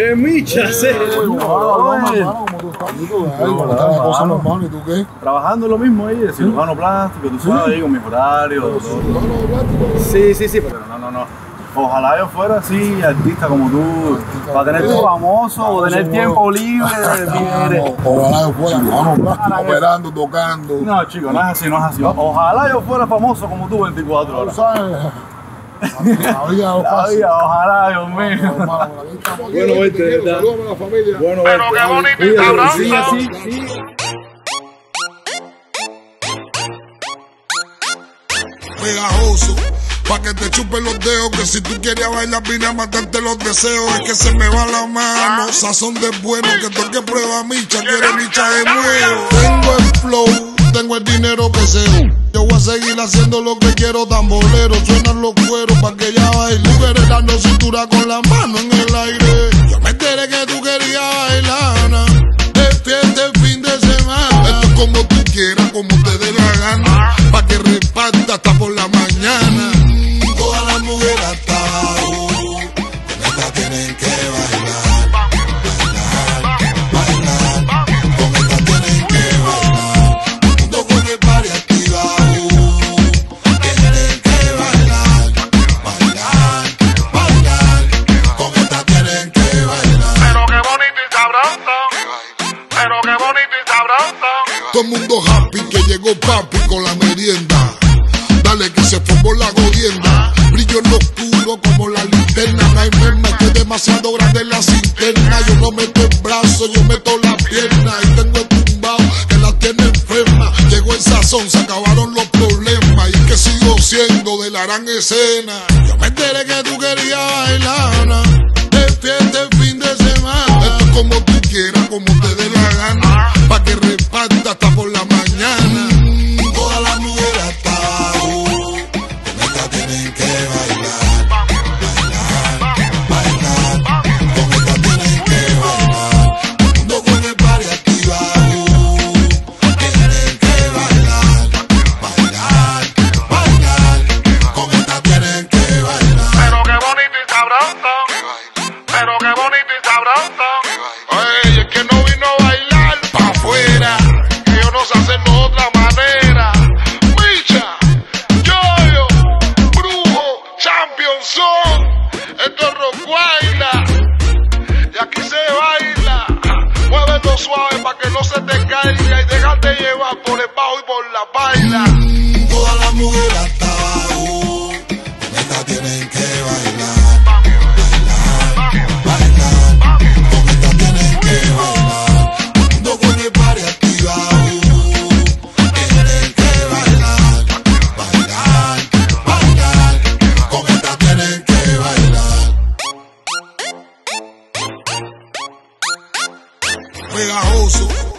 Micha, sí. ¿Y tú qué? Trabajando lo mismo ahí, de cirujano plástico, tú sabes, ahí con mis horarios. Sí, pero no. Ojalá yo fuera así, artista como tú, para tener tu famoso o tener tiempo libre. Ojalá yo fuera famoso, operando, tocando. No, chico, no es así. Ojalá yo fuera famoso como tú 24 horas. Ojalá, Dios mío. Bueno, verte, ¿verdad? Saludos a la familia. Bueno, pero qué bonito y sabroso. Sí. Pegajoso, pa' que te chupen los dedos, que si tú querías bailar vine a matarte los deseos, es que se me va la mano, sazón de bueno, que toque prueba Micha, quiere Micha de nuevo. Tengo el flow, tengo el dinero que sé, yo voy a seguir haciendo lo que quiero, tambolero, suenan los cueros pa' que ella baile, mujeres dando cintura con la mano en el aire, yo me enteré que tú querías bailar, despierte el fin de semana, esto es como tú quieras, como te dé la gana, pa' que reparta hasta por la mañana. Todas las mujeres hasta abajo, con esta tienen que bailar, con esta tienen que bailar, junto con el party activado, tienen que bailar, con esta tienen que bailar. Pero qué bonito y sabroso, pero qué bonito y sabroso. Todo el mundo happy que llegó papi con la merienda. Dale que se formó la godienda. Brillo en lo oscuro como la linterna. No hay merma, que es demasiado grande la cinterna. Yo no meto el brazo, yo meto la pierna. Y tengo el tumbao que la tiene enferma. Llegó el sazón, se acabaron los problemas. Y que sigo siendo de la gran escena. Yo me enteré que tú querías bailar. Despierte el fin de semana. Esto es como tú quieras, como te dé la gana. Pa' que reparta hasta por la mañana. Todas las mujeres hasta abajo, con esta tienen que bailar, con esta tienen que bailar, junto con el party activado, tienen que bailar, con esta tienen que bailar. Pero qué bonito y sabroso, pero qué bonito y sabroso. Oye, el que no vino a bailar, pa' afuera, que ellos no se hacen de otra manera. Micha, Yoyo, Brujo, Champion son, esto es Rockwilder, y aquí se baila. Muévelo suave pa' que no se te caiga y déjate llevar por el bajo y por la baila. Todas las mujeres hasta abajo, con esta tienen que bailar. Con esta tienen que bailar, junto con el party activado, tienen que bailar, con esta tienen que bailar. Pegajoso.